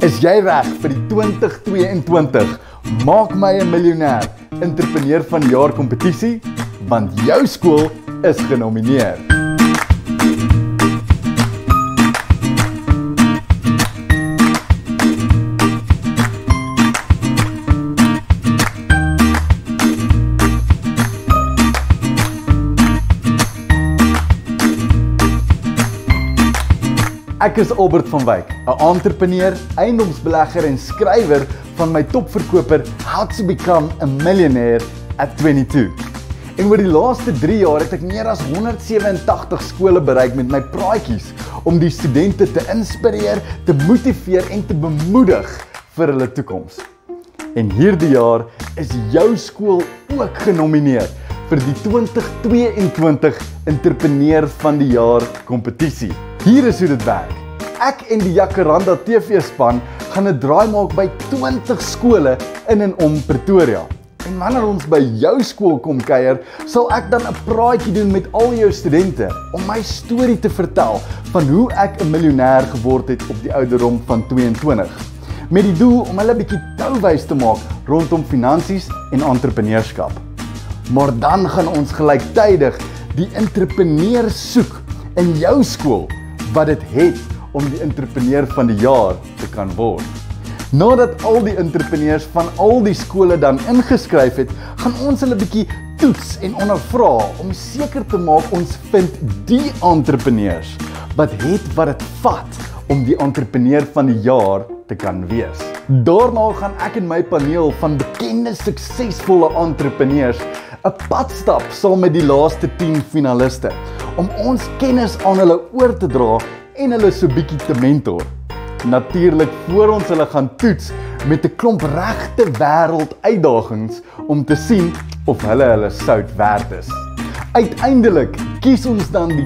Is jy reg vir die 2022 Maak my 'n miljonair Entrepreneur van die jaar kompetisie? Want jou skool is genomineer. Ek is Albert van Wyk, 'n entrepreneur, eiendomsbelegger en skrywer van my topverkoper How to Become a Millionaire at 22. En oor die laaste 3 jaar het ek meer as 187 skole bereik met my praatjies om die studente te inspireer, te motiveer en te bemoedig vir hulle toekoms. En hierdie jaar is jou skool ook genomineer vir die 2022 Entrepreneur van die Jaar kompetisie. Hier is hoe dit werk. Ek en die Jacaranda TV-span gaan 'n draai maak by 20 skole in en om Pretoria. En wanneer ons by jou skool kom kuier, sal ek dan 'n praatjie doen met al jou studente om my storie te vertel van hoe ek 'n miljonair geword het op die ouderdom van 22. Met die doel om hulle 'n bietjie touwys te maak rondom finansies en entrepreneurskap. Maar dan gaan ons gelyktydig die entrepreneur soek in jou skool wat dit het om die entrepreneur van die jaar te kan word. Nadat al die entrepreneurs van al die skole dan ingeskryf het, gaan ons hulle bietjie toets en ondervra om seker te maak ons vind die entrepreneurs wat dit vat om die entrepreneur van die jaar te kan wees. Daarna gaan ek en my paneel van bekende suksesvolle entrepreneurs 'n pad stap saam met die laaste 10 finaliste om ons kennis aan hulle oor te dra en hulle so bietjie te mentor. Natuurlik voor ons hulle gaan toets met 'n klomp regte wêreld uitdagings om te sien of hulle sout werd is. Uiteindelik kies ons dan die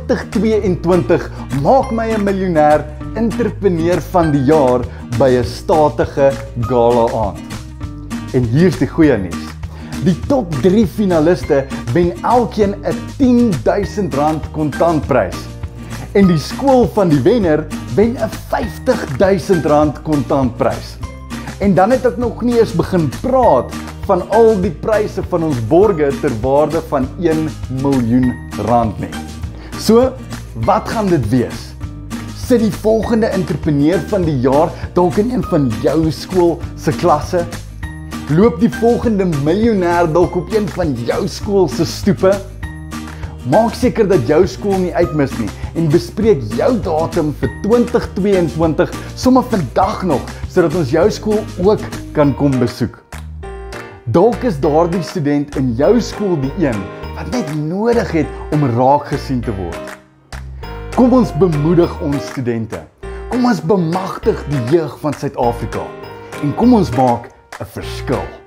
2022 Maak my 'n miljonair Entrepreneur van die jaar by 'n statige gala aand. En hier's die goeie nuus. Die top 3 finaliste wen elkeen 'n R10.000 kontantprys. En die skool van die wenner wen 'n R50.000 kontantprys. En dan het ek nog nie eens begin praat van al die pryse van ons borge ter waarde van R1 miljoen nie. So, wat gaan dit wees? Sit die volgende entrepreneur van die jaar dalk in een van jou skool se klasse? Loop die volgende miljonair dalk op een van jou skool se stoepe? Maak seker dat jou skool nie uitmis nie en bespreek jou datum vir 2022 sommer vandag nog sodat ons jou skool ook kan kom besoek. Dalk is daardie student in jou skool die een wat net nodig het om raak gesien te word. Kom ons bemoedig ons studente. Kom ons bemagtig die jeug van Suid-Afrika en kom ons maak 'n verskil.